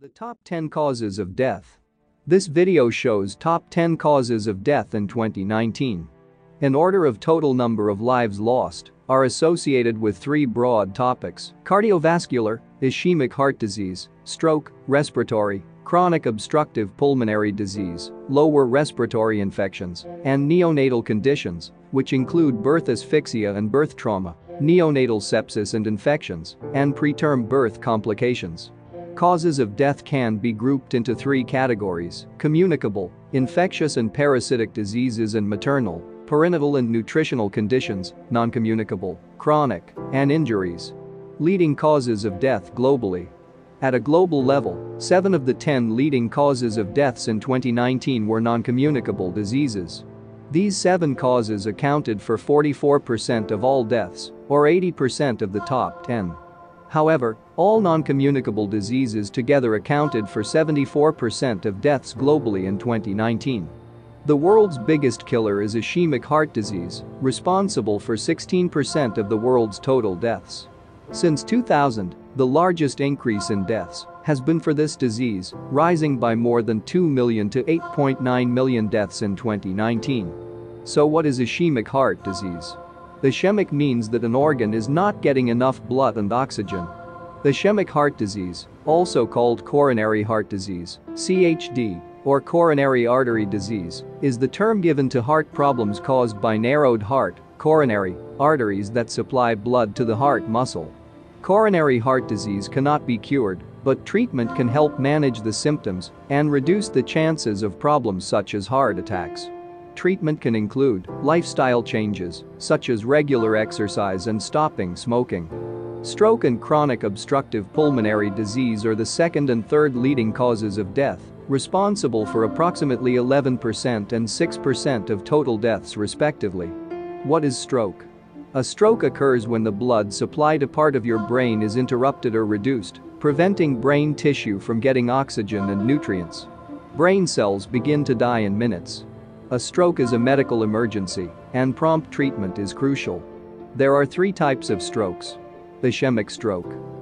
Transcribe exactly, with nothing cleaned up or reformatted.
The top ten causes of death. This video shows top ten causes of death in twenty nineteen. In order of total number of lives lost are associated with three broad topics: cardiovascular, ischemic heart disease, stroke, respiratory, chronic obstructive pulmonary disease, lower respiratory infections, and neonatal conditions, which include birth asphyxia and birth trauma, neonatal sepsis and infections, and preterm birth complications. Causes of death can be grouped into three categories: communicable, infectious and parasitic diseases, and maternal, perinatal and nutritional conditions, non-communicable, chronic, and injuries. Leading causes of death globally. At a global level, seven of the ten leading causes of deaths in twenty nineteen were non-communicable diseases. These seven causes accounted for forty-four percent of all deaths, or eighty percent of the top ten. However, all non-communicable diseases together accounted for seventy-four percent of deaths globally in twenty nineteen. The world's biggest killer is ischemic heart disease, responsible for sixteen percent of the world's total deaths. Since two thousand, the largest increase in deaths has been for this disease, rising by more than two million to eight point nine million deaths in twenty nineteen. So what is ischemic heart disease? Ischemic means that an organ is not getting enough blood and oxygen. Ischemic heart disease, also called coronary heart disease, C H D, or coronary artery disease, is the term given to heart problems caused by narrowed heart, coronary, arteries that supply blood to the heart muscle. Coronary heart disease cannot be cured, but treatment can help manage the symptoms and reduce the chances of problems such as heart attacks. Treatment can include lifestyle changes, such as regular exercise and stopping smoking. Stroke and chronic obstructive pulmonary disease are the second and third leading causes of death, responsible for approximately eleven percent and six percent of total deaths respectively. What is stroke? A stroke occurs when the blood supply to part of your brain is interrupted or reduced, preventing brain tissue from getting oxygen and nutrients. Brain cells begin to die in minutes. A stroke is a medical emergency, and prompt treatment is crucial. There are three types of strokes. Ischemic stroke.